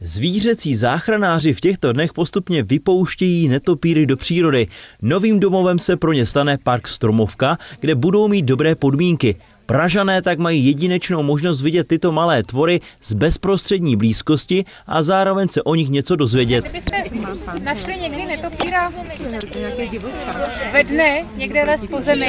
Zvířecí záchranáři v těchto dnech postupně vypouštějí netopýry do přírody. Novým domovem se pro ně stane park Stromovka, kde budou mít dobré podmínky. Pražané tak mají jedinečnou možnost vidět tyto malé tvory z bezprostřední blízkosti a zároveň se o nich něco dozvědět. Kdybyste našli někdy netopýra ve dne, někde les po zemi,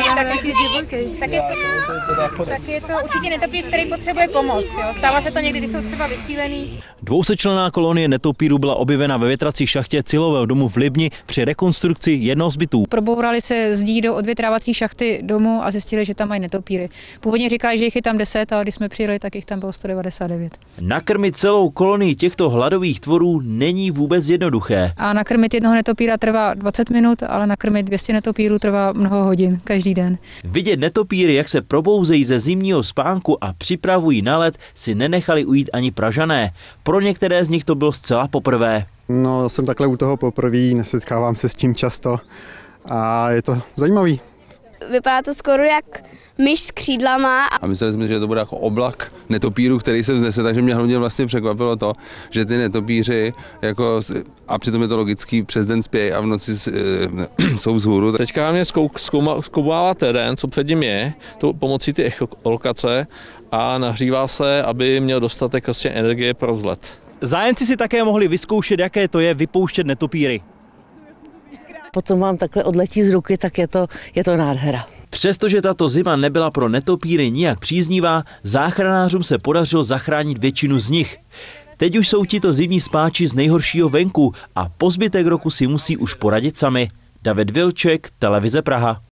tak je to určitě netopýr, který potřebuje pomoc. Jo? Stává se to někdy, když jsou třeba vysílený. Dvousečlenná kolonie netopýrů byla objevena ve větrací šachtě Cílového domu v Libni při rekonstrukci jednoho z bytů. Probourali se zdí do odvětrávací šachty domu a zjistili, že tam mají netopýry. Původně říkali, že jich je tam 10, ale když jsme přijeli, tak jich tam bylo 199. Nakrmit celou kolonii těchto hladových tvorů není vůbec jednoduché. A nakrmit jednoho netopýra trvá 20 minut, ale nakrmit 200 netopýrů trvá mnoho hodin každý den. Vidět netopýry, jak se probouzejí ze zimního spánku a připravují na let, si nenechali ujít ani Pražané. Pro některé z nich to bylo zcela poprvé. No, jsem takhle u toho poprvé, nesetkávám se s tím často a je to zajímavý. Vypadá to skoro jak myš s křídlama. A mysleli jsme, že to bude jako oblak netopírů, který se vznese, takže mě hlavně vlastně překvapilo to, že ty netopíři, jako, a přitom je to logický, přes den spějí a v noci jsou vzhůru. Teďka mě zkoumává terén, co před ním je, to pomocí ty echolokace a nahřívá se, aby měl dostatek vlastně energie pro vzlet. Zájemci si také mohli vyzkoušet, jaké to je vypouštět netopýry. Potom vám takhle odletí z ruky, tak je to nádhera. Přestože tato zima nebyla pro netopýry nijak příznivá, záchranářům se podařilo zachránit většinu z nich. Teď už jsou tito zimní spáči z nejhoršího venku a po zbytek roku si musí už poradit sami. David Vilček, Televize Praha.